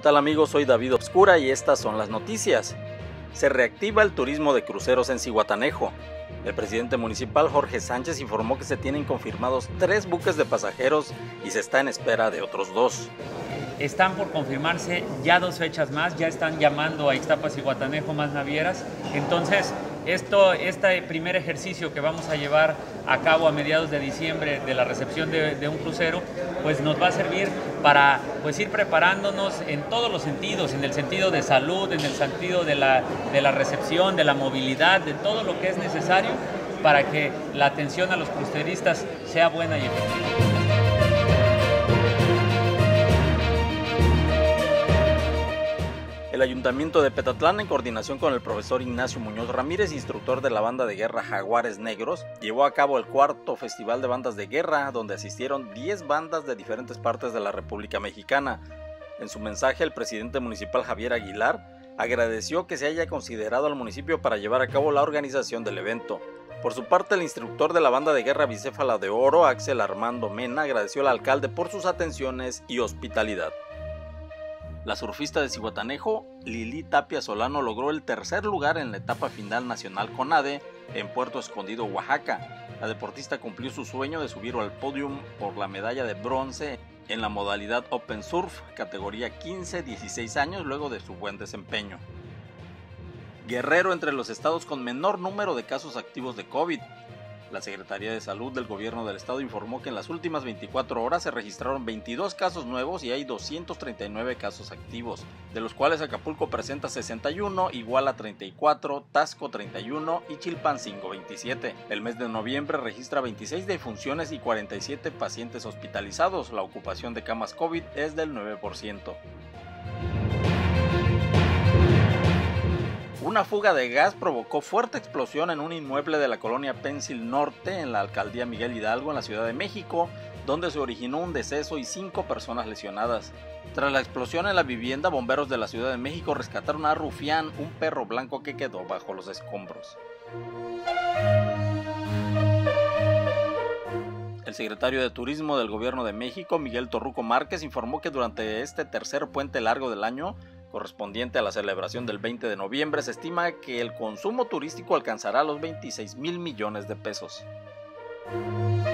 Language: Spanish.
tal amigos? Soy David Obscura y estas son las noticias. Se reactiva el turismo de cruceros en Zihuatanejo. El presidente municipal Jorge Sánchez informó que se tienen confirmados 3 buques de pasajeros y se está en espera de otros 2. Están por confirmarse ya 2 fechas más, ya están llamando a Ixtapa, Zihuatanejo más navieras. Entonces, este primer ejercicio que vamos a llevar a cabo a mediados de diciembre de la recepción de un crucero, pues nos va a servir para ir preparándonos en todos los sentidos, en el sentido de salud, en el sentido de la recepción, de la movilidad, de todo lo que es necesario para que la atención a los cruceristas sea buena y efectiva. El Ayuntamiento de Petatlán, en coordinación con el profesor Ignacio Muñoz Ramírez, instructor de la banda de guerra Jaguares Negros, llevó a cabo el 4º Festival de Bandas de Guerra, donde asistieron 10 bandas de diferentes partes de la República Mexicana. En su mensaje, el presidente municipal Javier Aguilar agradeció que se haya considerado al municipio para llevar a cabo la organización del evento. Por su parte, el instructor de la banda de guerra Bicéfala de Oro, Axel Armando Mena, agradeció al alcalde por sus atenciones y hospitalidad. La surfista de Zihuatanejo, Lili Tapia Solano, logró el 3er lugar en la etapa final nacional CONADE en Puerto Escondido, Oaxaca. La deportista cumplió su sueño de subir al podium por la medalla de bronce en la modalidad Open Surf, categoría 15-16 años, luego de su buen desempeño. Guerrero entre los estados con menor número de casos activos de COVID. La Secretaría de Salud del Gobierno del Estado informó que en las últimas 24 horas se registraron 22 casos nuevos y hay 239 casos activos, de los cuales Acapulco presenta 61, Iguala 34, Taxco 31 y Chilpancingo 27. El mes de noviembre registra 26 defunciones y 47 pacientes hospitalizados. La ocupación de camas COVID es del 9%. Una fuga de gas provocó fuerte explosión en un inmueble de la colonia Pensil Norte en la alcaldía Miguel Hidalgo en la Ciudad de México, donde se originó un deceso y 5 personas lesionadas. Tras la explosión en la vivienda, bomberos de la Ciudad de México rescataron a Rufián, un perro blanco que quedó bajo los escombros. El secretario de Turismo del Gobierno de México, Miguel Torruco Márquez, informó que durante este tercer puente largo del año, correspondiente a la celebración del 20 de noviembre, se estima que el consumo turístico alcanzará los 26,000 millones de pesos.